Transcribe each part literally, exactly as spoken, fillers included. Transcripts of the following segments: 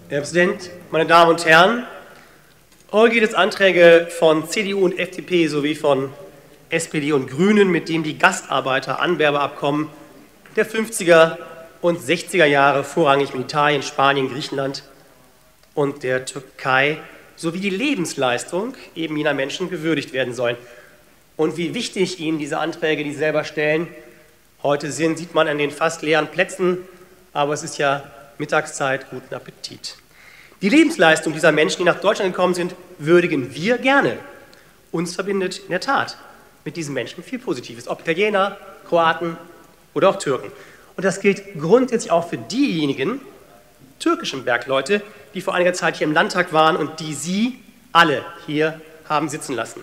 Herr Präsident, meine Damen und Herren! Heute geht es Anträge von C D U und F D P sowie von S P D und Grünen, mit dem die Gastarbeiter-Anwerbeabkommen der fünfziger und sechziger Jahre vorrangig mit Italien, Spanien, Griechenland und der Türkei sowie die Lebensleistung eben jener Menschen gewürdigt werden sollen. Und wie wichtig Ihnen diese Anträge, die Sie selber stellen, heute sind, sieht man an den fast leeren Plätzen, aber es ist ja Mittagszeit, guten Appetit. Die Lebensleistung dieser Menschen, die nach Deutschland gekommen sind, würdigen wir gerne. Uns verbindet in der Tat mit diesen Menschen viel Positives, ob Italiener, Kroaten oder auch Türken. Und das gilt grundsätzlich auch für diejenigen türkischen Bergleute, die vor einiger Zeit hier im Landtag waren und die Sie alle hier haben sitzen lassen.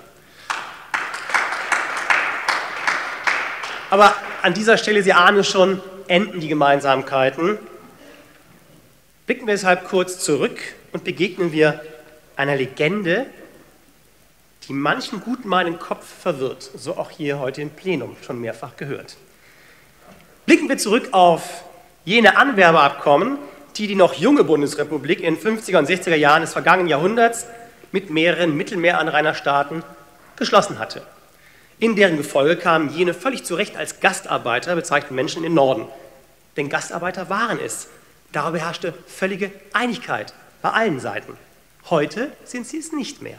Aber an dieser Stelle, Sie ahnen es schon, enden die Gemeinsamkeiten. Blicken wir deshalb kurz zurück und begegnen wir einer Legende, die manchen gutmeinenden Kopf verwirrt, so auch hier heute im Plenum schon mehrfach gehört. Blicken wir zurück auf jene Anwerbeabkommen, die die noch junge Bundesrepublik in den fünfziger und sechziger Jahren des vergangenen Jahrhunderts mit mehreren Mittelmeeranrainerstaaten geschlossen hatte. In deren Gefolge kamen jene völlig zu Recht als Gastarbeiter bezeichneten Menschen in den Norden. Denn Gastarbeiter waren es. Darüber herrschte völlige Einigkeit bei allen Seiten. Heute sind sie es nicht mehr.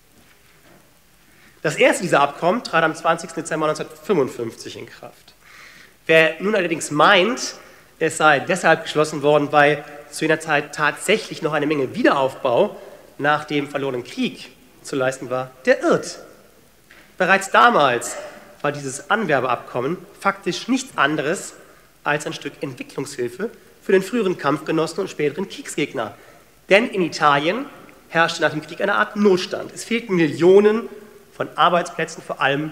Das erste dieser Abkommen trat am zwanzigsten Dezember neunzehnhundertfünfundfünfzig in Kraft. Wer nun allerdings meint, es sei deshalb geschlossen worden, weil zu jener Zeit tatsächlich noch eine Menge Wiederaufbau nach dem verlorenen Krieg zu leisten war, der irrt. Bereits damals war dieses Anwerbeabkommen faktisch nichts anderes als ein Stück Entwicklungshilfe für den früheren Kampfgenossen und späteren Kriegsgegner. Denn in Italien herrschte nach dem Krieg eine Art Notstand. Es fehlten Millionen von Arbeitsplätzen, vor allem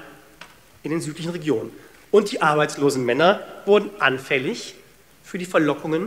in den südlichen Regionen. Und die arbeitslosen Männer wurden anfällig für die Verlockungen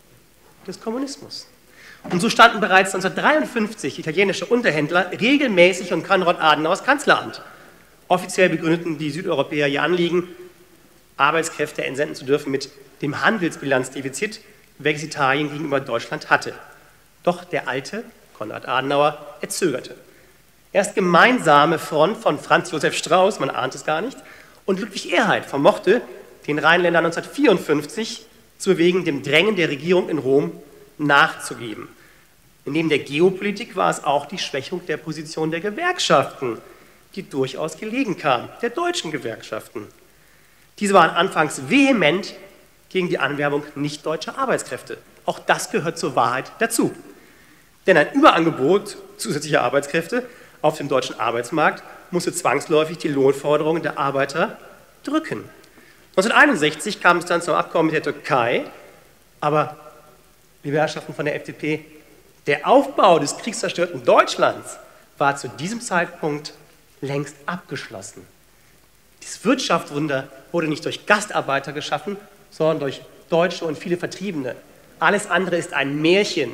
des Kommunismus. Und so standen bereits neunzehnhundertdreiundfünfzig italienische Unterhändler regelmäßig unter Konrad Adenauers Kanzleramt. Offiziell begründeten die Südeuropäer ihr Anliegen, Arbeitskräfte entsenden zu dürfen mit dem Handelsbilanzdefizit, welches Italien gegenüber Deutschland hatte. Doch der alte Konrad Adenauer erzögerte. Erst gemeinsame Front von Franz Josef Strauß, man ahnt es gar nicht, und Ludwig Erhard vermochte, den Rheinländern neunzehnhundertvierundfünfzig zu bewegen, dem Drängen der Regierung in Rom nachzugeben. Neben der Geopolitik war es auch die Schwächung der Position der Gewerkschaften, die durchaus gelegen kam, der deutschen Gewerkschaften. Diese waren anfangs vehement gegen die Anwerbung nicht-deutscher Arbeitskräfte. Auch das gehört zur Wahrheit dazu. Denn ein Überangebot zusätzlicher Arbeitskräfte auf dem deutschen Arbeitsmarkt musste zwangsläufig die Lohnforderungen der Arbeiter drücken. neunzehnhunderteinundsechzig kam es dann zum Abkommen mit der Türkei, aber, liebe Herrschaften von der F D P, der Aufbau des kriegszerstörten Deutschlands war zu diesem Zeitpunkt längst abgeschlossen. Dieses Wirtschaftswunder wurde nicht durch Gastarbeiter geschaffen, sondern durch Deutsche und viele Vertriebene. Alles andere ist ein Märchen.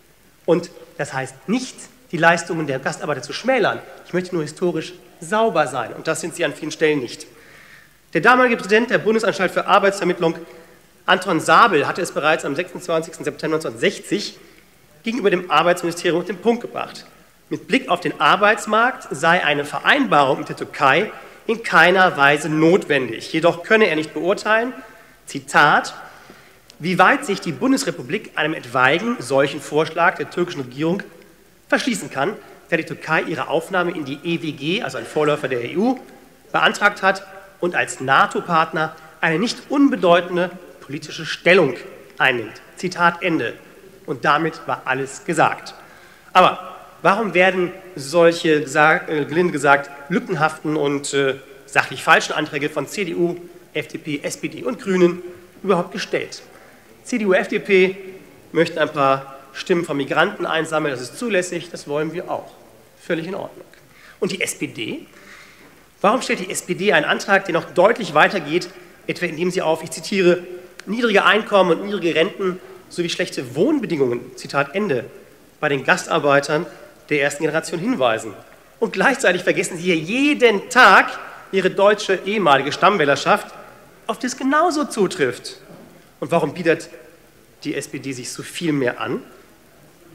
Und das heißt nicht, die Leistungen der Gastarbeiter zu schmälern. Ich möchte nur historisch sauber sein. Und das sind sie an vielen Stellen nicht. Der damalige Präsident der Bundesanstalt für Arbeitsvermittlung, Anton Sabel, hatte es bereits am sechsundzwanzigsten September neunzehnhundertsechzig gegenüber dem Arbeitsministerium auf den Punkt gebracht. Mit Blick auf den Arbeitsmarkt sei eine Vereinbarung mit der Türkei in keiner Weise notwendig. Jedoch könne er nicht beurteilen, Zitat, wie weit sich die Bundesrepublik einem etwaigen solchen Vorschlag der türkischen Regierung verschließen kann, da die Türkei ihre Aufnahme in die E W G, also ein Vorläufer der E U, beantragt hat und als NATO-Partner eine nicht unbedeutende politische Stellung einnimmt. Zitat Ende. Und damit war alles gesagt. Aber warum werden solche, gesagt, äh, gelinde gesagt, lückenhaften und äh, sachlich falschen Anträge von C D U, F D P, S P D und Grünen überhaupt gestellt? C D U, F D P möchten ein paar Stimmen von Migranten einsammeln, das ist zulässig, das wollen wir auch. Völlig in Ordnung. Und die S P D? Warum stellt die S P D einen Antrag, der noch deutlich weitergeht, etwa indem sie auf, ich zitiere, niedrige Einkommen und niedrige Renten sowie schlechte Wohnbedingungen, Zitat Ende, bei den Gastarbeitern der ersten Generation hinweisen? Und gleichzeitig vergessen sie hier jeden Tag ihre deutsche ehemalige Stammwählerschaft, auf die es genauso zutrifft. Und warum bietet die S P D sich so viel mehr an?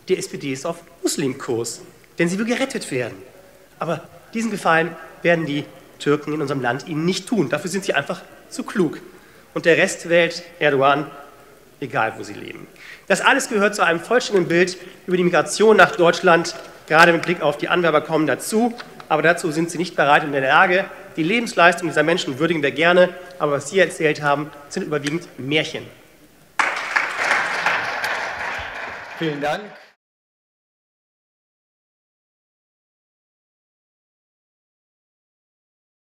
die S P D ist auf Muslimkurs, denn sie will gerettet werden. Aber diesen Gefallen werden die Türken in unserem Land ihnen nicht tun. Dafür sind sie einfach zu klug. Und der Rest wählt Erdogan, egal wo sie leben. Das alles gehört zu einem vollständigen Bild über die Migration nach Deutschland, gerade mit Blick auf die Anwerber kommen dazu. Aber dazu sind sie nicht bereit und in der Lage. Die Lebensleistung dieser Menschen würdigen wir gerne, aber was Sie erzählt haben, sind überwiegend Märchen. Vielen Dank.